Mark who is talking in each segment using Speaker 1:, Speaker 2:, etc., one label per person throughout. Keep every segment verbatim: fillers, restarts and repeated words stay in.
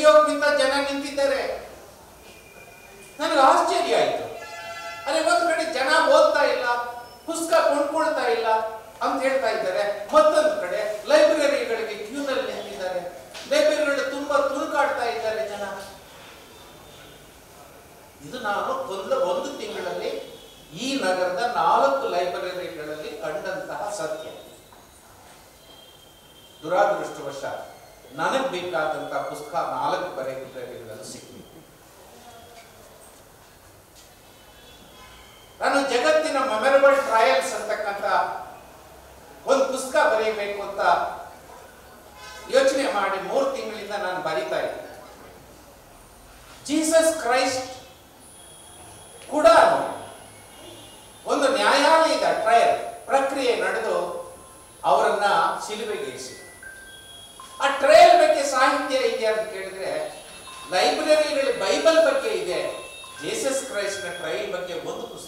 Speaker 1: ತೆಗೆಯೋಕ್ಕಿಂತ ಜನ ನಿಂತಿದ್ದಾರೆ. ನನಗೆ ಆಶ್ಚರ್ಯ ಆಯ್ತು. ಅದೇ ಒಂದು ಕಡೆ ಜನ ಓದ್ತಾ ಇಲ್ಲ, ಪುಸ್ತಕ ಕೊಂಡ್ಕೊಳ್ತಾ ಇಲ್ಲ ಅಂತ ಹೇಳ್ತಾ ಇದ್ದಾರೆ, ಮತ್ತೊಂದು ಕಡೆ ಲೈಬ್ರರಿಗಳಿಗೆ ಕ್ಯೂನಲ್ಲಿ ನಿಂತಿದ್ದಾರೆ, ಲೈಬ್ರರಿಗಳು ತುಂಬಾ ತುಳುಕಾಡ್ತಾ ಇದ್ದಾರೆ ಜನ. ಇದು ನಾನು ಒಂದು ಒಂದು ತಿಂಗಳಲ್ಲಿ ಈ ನಗರದ ನಾಲ್ಕು ಲೈಬ್ರರಿಗಳಲ್ಲಿ ಕಂಡಂತಹ ಸತ್ಯ. ದುರಾದೃಷ್ಟವಶ ನನಗೆ ಬೇಕಾದಂತಹ ಪುಸ್ತಕ ನಾಲ್ಕು ಲೈಬ್ರರಿಗಳಲ್ಲಿ ಸಿಕ್ಕಿದೆ. ನಾನು ಜಗತ್ತಿನ ಮೆಮೊರಬಲ್ ಟ್ರಯಲ್ಸ್ ಅಂತಕ್ಕಂಥ ಒಂದು ಪುಸ್ತಕ ಬರೆಯಬೇಕು ಅಂತ ಯೋಚನೆ ಮಾಡಿ ಮೂರು ತಿಂಗಳಿಂದ ನಾನು ಬರೀತಾ ಇದ್ದೆ. ಜೀಸಸ್ ಕ್ರೈಸ್ಟ್ ಕೂಡ ಒಂದು ನ್ಯಾಯಾಲಯದ ಟ್ರಯಲ್ ಪ್ರಕ್ರಿಯೆ ನಡೆದು ಅವರನ್ನ ಶಿಲುಬೆಗೇರಿಸಿ. ಆ ಟ್ರಯಲ್ ಬಗ್ಗೆ ಸಾಹಿತ್ಯ ಇದೆ ಅಂತ ಕೇಳಿದ್ರೆ ಲೈಬ್ರರಿಗಳಲ್ಲಿ ಬೈಬಲ್ ಬಗ್ಗೆ ಇದೆ, ಜೀಸಸ್ ಕ್ರೈಸ್ಟ್ ನ ಟ್ರಯಲ್ ಬಗ್ಗೆ ಒಂದು ಪುಸ್ತಕ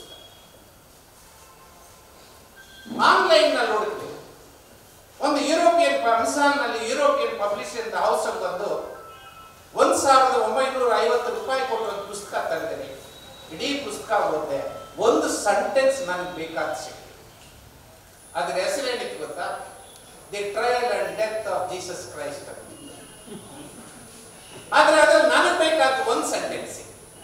Speaker 1: ಆನ್ಲೈನ್ ನಲ್ಲಿ ನೋಡುತ್ತೆ. ಒಂದು ಯುರೋಪಿಯನ್ ಅಮೆಜಾನ್ ನಲ್ಲಿ ಯುರೋಪಿಯನ್ ಪಬ್ಲಿಷರ್ ಹೌಸ್ ಅಂತ ಒಂದು ಒಂದ್ ಸಾವಿರದ ಒಂಬೈನೂರ ಐವತ್ತು ರೂಪಾಯಿ ಕೊಟ್ಟು ಒಂದು ಪುಸ್ತಕ ತಂದಿದೆ. ಇಡೀ ಪುಸ್ತಕ ಓದಿದೆ, ಒಂದು ಸೆಂಟೆನ್ಸ್ ನನಗೆ ಬೇಕಾದ ಸಿಕ್ಕಿದೆ. ಅದ್ರ ಹೆಸರೇನಿತ್ತು ಗೊತ್ತಾ? The trial and death of Jesus Christ. ಆದ್ರೆ ಅದ್ರಲ್ಲಿ ನನಗೆ ಬೇಕಾದ ಒಂದು ಸೆಂಟೆನ್ಸ್.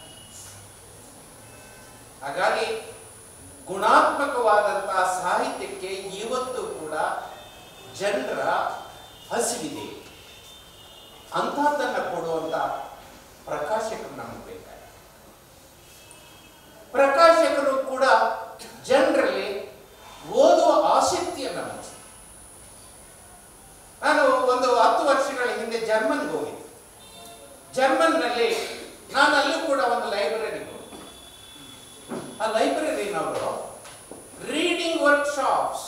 Speaker 1: ಹಾಗಾಗಿ ಗುಣಾತ್ಮಕವಾದಂತಹ ಸಾಹಿತ್ಯಕ್ಕೆ ಇವತ್ತು ಕೂಡ ಜನರ ಹಸಿವಿದೆ. ಅಂತಹದನ್ನ ಕೊಡುವಂತ ಪ್ರಕಾಶಕರು ನಮಗೆ ಬೇಕಾಗಿದೆ. ಪ್ರಕಾಶಕರು ಕೂಡ ಜನರಲ್ಲಿ ಓದುವ ಆಸಕ್ತಿಯನ್ನು ಮೂಡಿಸ್ತಾರೆ. ನಾನು ಒಂದು ಹತ್ತು ವರ್ಷಗಳ ಹಿಂದೆ ಜರ್ಮನ್ಗೆ ಹೋಗಿದ್ದೆ. ಜರ್ಮನ್ನಲ್ಲಿ ನಾನು ಅಲ್ಲೂ ಕೂಡ ಒಂದು ಲೈಬ್ರರಿ ಹೋಗಿದ್ದೆ. ಆ ಲೈಬ್ರರಿನವರು ರೀಡಿಂಗ್ ವರ್ಕ್ಶಾಪ್ಸ್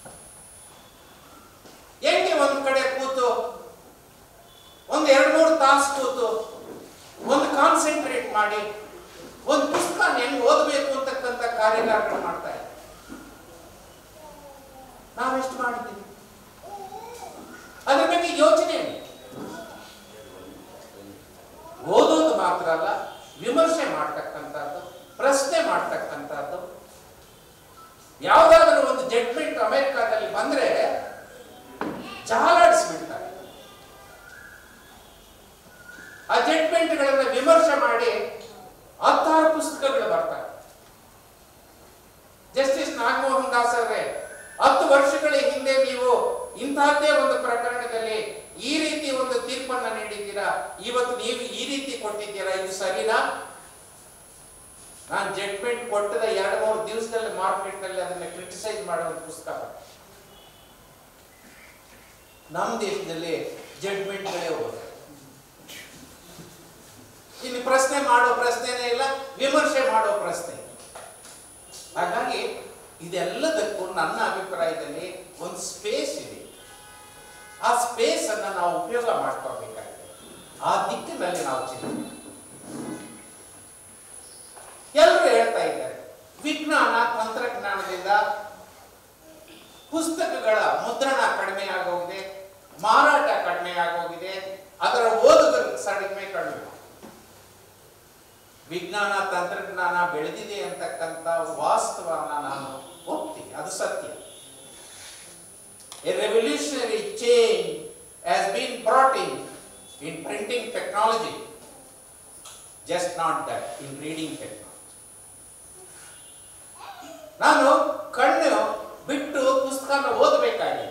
Speaker 1: ಹೆಂಗೆ ಒಂದ್ ಕಡೆ ಕೂತು ಒಂದ್ ಎರಡು ಮೂರು ತಾಸು ಕೂತು ಒಂದು ಕಾನ್ಸಂಟ್ರೇಟ್ ಮಾಡಿ ಒಂದು ಪುಸ್ತಕ ಹೆಂಗ್ ಓದಬೇಕು ಅಂತಕ್ಕಂಥ ಕಾರ್ಯಾಗಾರಗಳು ಮಾಡ್ತಾ ಇದ್ದಾರೆ. ನಾವೆಷ್ಟು ಮಾಡಿದ್ದೀವಿ ಅದ್ರ ಬಗ್ಗೆ ಯೋಚನೆ. ಓದೋದು ಮಾತ್ರ ಅಲ್ಲ, ವಿಮರ್ಶೆ ಮಾಡ್ತಕ್ಕಂಥದ್ದು, ಪ್ರಶ್ನೆ ಮಾಡ್ತಕ್ಕಂಥದ್ದು. ಯಾವುದಾದ್ರೂ ಒಂದು ಜಡ್ಜ್ಮೆಂಟ್ ಅಮೆರಿಕಾದಲ್ಲಿ ಬಂದ್ರೆ ಜಾಲಾಡಿಸ್ಬಿಡ್ತಾರೆ. ಆ ಜಡ್ಜ್ಮೆಂಟ್ಗಳನ್ನ ವಿಮರ್ಶೆ ಮಾಡಿ ಹತ್ತಾರು ಪುಸ್ತಕಗಳು ಬರ್ತಾರೆ. ಜಸ್ಟಿಸ್ ನಾಗಮೋಹನ್ ದಾಸ್ ಅವರೇ, ಹತ್ತು ವರ್ಷಗಳ ಹಿಂದೆ ನೀವು ಇಂತಹದ್ದೇ ಒಂದು ಪ್ರಕರಣದಲ್ಲಿ ಈ ರೀತಿ ಒಂದು ತೀರ್ಪನ್ನ ನೀಡಿದ್ದೀರಾ, ಇವತ್ತು ನೀವು ಈ ರೀತಿ ಕೊಟ್ಟಿದ್ದೀರಾ, ಇದು ಸರಿನಾ? ನಾನು ಜಡ್ಜ್ಮೆಂಟ್ ಕೊಟ್ಟದ ಎರಡು ಮೂರು ದಿವಸದಲ್ಲಿ ಮಾರ್ಕೆಟ್ ನಲ್ಲಿ ಅದನ್ನ ಕ್ರಿಟಿಸೈಸ್ ಮಾಡುವ ಪುಸ್ತಕ. ನಮ್ಮ ದೇಶದಲ್ಲಿ ಜಡ್ಜ್ಮೆಂಟ್ಗಳೇ ಹೋದ. ಇಲ್ಲಿ ಪ್ರಶ್ನೆ ಮಾಡೋ ಪ್ರಶ್ನೆನೇ ಇಲ್ಲ, ವಿಮರ್ಶೆ ಮಾಡೋ ಪ್ರಶ್ನೆ. ಹಾಗಾಗಿ ಇದೆಲ್ಲದಕ್ಕೂ ನನ್ನ ಅಭಿಪ್ರಾಯದಲ್ಲಿ ಒಂದು ಸ್ಪೇಸ್ ಇದೆ. ಆ ಸ್ಪೇಸ್ ಅನ್ನ ನಾವು ಉಪಯೋಗ ಮಾಡ್ಕೋಬೇಕಾಗಿದೆ. ಆ ದಿಕ್ಕಿನಲ್ಲಿ ನಾವು ಚಿಂತನೆ. ಎಲ್ಲರೂ ಹೇಳ್ತಾ ಇದ್ದಾರೆ ವಿಜ್ಞಾನ ತಂತ್ರಜ್ಞಾನದಿಂದ ಪುಸ್ತಕಗಳ ಮುದ್ರಣ ಕಡಿಮೆ ಆಗೋಗಿದೆ, ಮಾರಾಟ ಕಡಿಮೆ ಆಗೋಗಿದೆ, ಅದರ ಓದುಗರ ಕಡಿಮೆ ಕಡಿಮೆ. ವಿಜ್ಞಾನ ತಂತ್ರಜ್ಞಾನ ಬೆಳೆದಿದೆ ಅಂತಕ್ಕಂಥ ವಾಸ್ತವನ ನಾನು ಒಪ್ತೀನಿ, ಅದು ಸತ್ಯ. A revolutionary change has been brought in in printing technology, just not that in reading technology. ನಾನು ಕಣ್ಣು ಬಿಟ್ಟು ಪುಸ್ತಕನ ಓದಬೇಕಾಗಿದೆ.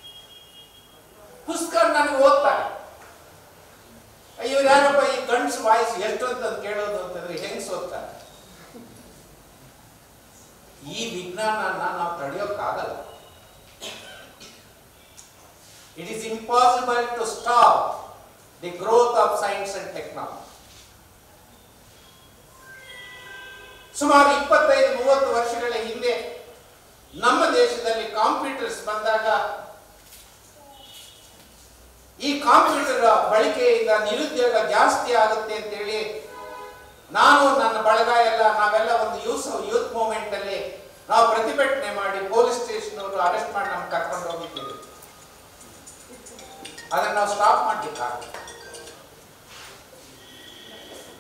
Speaker 1: ಪುಸ್ತಕ ನನಗೆ ಓದ್ತಾರೆ. ಇವ್ರು ಯಾರಪ್ಪ ಈ ಗಂಡ್ಸ್ ವಾಯ್ಸ್ ಎಷ್ಟು ಅಂತ ಕೇಳೋದು ಅಂತಂದ್ರೆ ಹೆಂಗ್ಸ್ ಓದ್ತಾರೆ. ಈ ವಿಜ್ಞಾನನ ನಾವು ತಡೆಯೋಕ್ಕಾಗಲ್ಲ. It is impossible to stop the growth of science and technology. ಸುಮಾರು ಇಪ್ಪತ್ತೈದು ಮೂವತ್ತು ವರ್ಷಗಳ ಹಿಂದೆ ನಮ್ಮ ದೇಶದಲ್ಲಿ ಕಂಪ್ಯೂಟರ್ಸ್ ಬಂದಾಗ ಈ ಕಂಪ್ಯೂಟರ್ ಬಳಕೆಯಿಂದ ನಿರುದ್ಯೋಗ ಜಾಸ್ತಿ ಆಗುತ್ತೆ ಅಂತ ಹೇಳಿ ನಾನು ನನ್ನ ಬಳಗ ಎಲ್ಲ ನಾವೆಲ್ಲ ಒಂದು ಯೂಸ್ ಯೂತ್ ಮೂವ್ಮೆಂಟ್ ಅಲ್ಲಿ ನಾವು ಪ್ರತಿಭಟನೆ ಮಾಡಿ ಪೊಲೀಸ್ ಸ್ಟೇಷನ್ ಅವರು ಅರೆಸ್ಟ್ ಮಾಡಿ ನಮ್ಗೆ ಕರ್ಕೊಂಡು ಹೋಗಿದ್ದೇವೆ. ಅದನ್ನು ನಾವು ಸ್ಟಾಪ್ ಮಾಡಲಿಕ್ಕಾಗಲ್ಲ.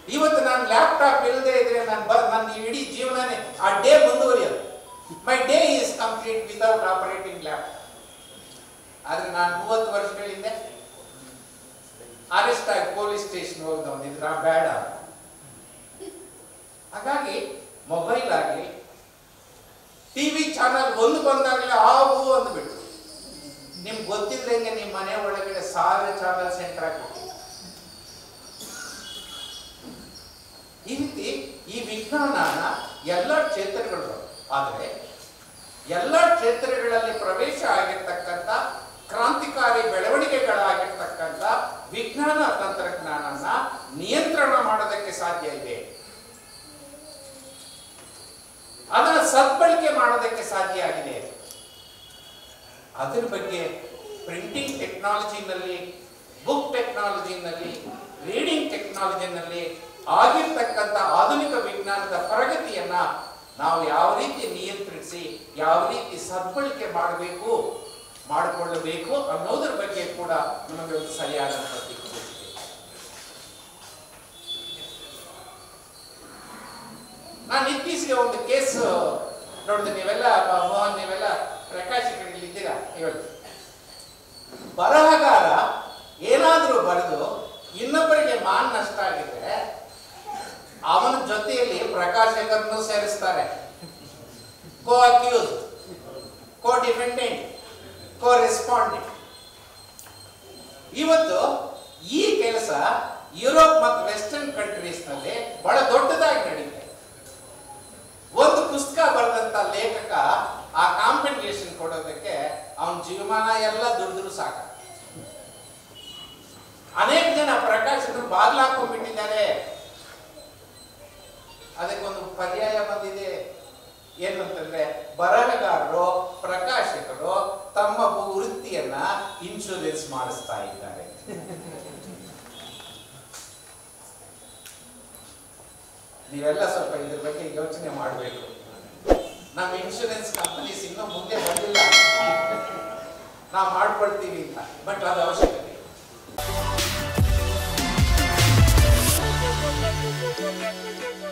Speaker 1: ಇವತ್ತು ನಾನು ಲ್ಯಾಪ್ಟಾಪ್ ಇಲ್ಲದೆ ಇದ್ರೆ ನಾನು ಬ ನನ್ನ ಇಡೀ ಜೀವನನೇ ಆ ಡೇ ಮುಂದುವರಿಯೋದು. My day is complete without operating laptop. ಆದ್ರೆ ನಾನು ಮೂವತ್ತು ವರ್ಷಗಳ ಹಿಂದೆ ಅರೆಸ್ಟ್ ಆಗಿ ಪೊಲೀಸ್ ಸ್ಟೇಷನ್ ಹೋಗಿದ್ದವನು, ಇದ್ರ ಬೇಡ. ಹಾಗಾಗಿ ಮೊಬೈಲ್ ಆಗಲಿ ಟಿವಿ ಚಾನಲ್ ಒಂದು ಬಂದಾಗಲೇ ಆವು ಅಂದ್ಬಿಟ್ಟು ನಿಮ್ಗೆ ಗೊತ್ತಿದ್ದಂಗೆ ನಿಮ್ಮ ಮನೆ ಒಳಗಡೆ ಸಾವಿರ ಚಾನಲ್ ಸೆಂಟರ್ ಆಗ್ಬಿಟ್ಟು ಈ ರೀತಿ ಈ ವಿಜ್ಞಾನ ಎಲ್ಲ ಕ್ಷೇತ್ರಗಳು. ಆದರೆ ಎಲ್ಲ ಕ್ಷೇತ್ರಗಳಲ್ಲಿ ಪ್ರವೇಶ ಆಗಿರ್ತಕ್ಕಂಥ ಕ್ರಾಂತಿಕಾರಿ ಬೆಳವಣಿಗೆಗಳಾಗಿರ್ತಕ್ಕಂಥ ವಿಜ್ಞಾನ ತಂತ್ರಜ್ಞಾನನ ನಿಯಂತ್ರಣ ಮಾಡೋದಕ್ಕೆ ಸಾಧ್ಯ ಇದೆ, ಅದನ್ನು ಸದ್ಬಳಕೆ ಮಾಡೋದಕ್ಕೆ ಸಾಧ್ಯ ಆಗಿದೆ. ಅದರ ಬಗ್ಗೆ ಪ್ರಿಂಟಿಂಗ್ ಟೆಕ್ನಾಲಜಿನಲ್ಲಿ, ಬುಕ್ ಟೆಕ್ನಾಲಜಿನಲ್ಲಿ, ರೀಡಿಂಗ್ ಟೆಕ್ನಾಲಜಿನಲ್ಲಿ ಆಗಿರ್ತಕ್ಕಂಥ ಆಧುನಿಕ ವಿಜ್ಞಾನದ ಪ್ರಗತಿಯನ್ನ ನಾವು ಯಾವ ರೀತಿ ನಿಯಂತ್ರಿಸಿ ಯಾವ ರೀತಿ ಸದ್ಬಳಕೆ ಮಾಡಬೇಕು ಮಾಡಿಕೊಳ್ಳಬೇಕು ಅನ್ನೋದ್ರ ಬಗ್ಗೆ ಕೂಡ ನಮಗೆ ಒಂದು ಸರಿಯಾದ ಪ್ರತಿಕ್ರಿಯೆ. ನಾನು ಇತ್ತೀಚೆಗೆ ಒಂದು ಕೇಸ್ ನೋಡಿದೆ. ನೀವೆಲ್ಲ ಮೋಹನ್, ನೀವೆಲ್ಲ ಪ್ರಕಾಶಕರಿದ್ದೀರಾ. ಇವತ್ತು ಬರಹಗಾರ ಏನಾದರೂ ಬರೆದು ಇನ್ನೊಬ್ಬರಿಗೆ ಮಾನ್ ನಷ್ಟ ಆಗಿದ್ರೆ ಅವನ ಜೊತೆಯಲ್ಲಿ ಪ್ರಕಾಶಕರನ್ನು ಸೇರಿಸ್ತಾರೆ. Co accused, co defendant, co respondent. ಇವತ್ತು ಈ ಕೆಲಸ ಯುರೋಪ್ ಮತ್ತು ವೆಸ್ಟರ್ನ್ ಕಂಟ್ರೀಸ್ ನಲ್ಲಿ ಬಹಳ ದೊಡ್ಡದಾಗಿ ನಡೀತದೆ. ಒಂದು ಪುಸ್ತಕ ಬರೆದಂತ ಲೇಖಕ ಆ ಕಾಂಪೆನ್ಸೇಷನ್ ಕೊಡೋದಕ್ಕೆ ಅವನ ಜೀವಮಾನ ಎಲ್ಲ ದುಡಿದ್ರು ಸಾಕ. ಅನೇಕ ಜನ ಪ್ರಕಾಶಕರು ಬಾಗ್ಲಾಕೊಂಡ್ಬಿಟ್ಟಿದ್ದಾರೆ. ಅದಕ್ಕೊಂದು ಪರ್ಯಾಯ ಬಂದಿದೆ. ಏನು ಅಂತಂದ್ರೆ ಬರಹಗಾರರು ಪ್ರಕಾಶಕರು ತಮ್ಮ ವೃತ್ತಿಯನ್ನ ಇನ್ಶೂರೆನ್ಸ್ ಮಾಡಿಸ್ತಾ ಇದ್ದಾರೆ. ನೀವೆಲ್ಲ ಸ್ವಲ್ಪ ಇದ್ರ ಬಗ್ಗೆ ಯೋಚನೆ ಮಾಡಬೇಕು. ನಮ್ಮ ಇನ್ಶೂರೆನ್ಸ್ ಕಂಪನೀಸ್ ಇನ್ನೂ ಮುಂದೆ ಬಂದಿಲ್ಲ, ನಾವು ಮಾಡ್ಕೊಳ್ತೀವಿ ಅಂತ. ಬಟ್ ಅದು ಅವಶ್ಯಕತೆ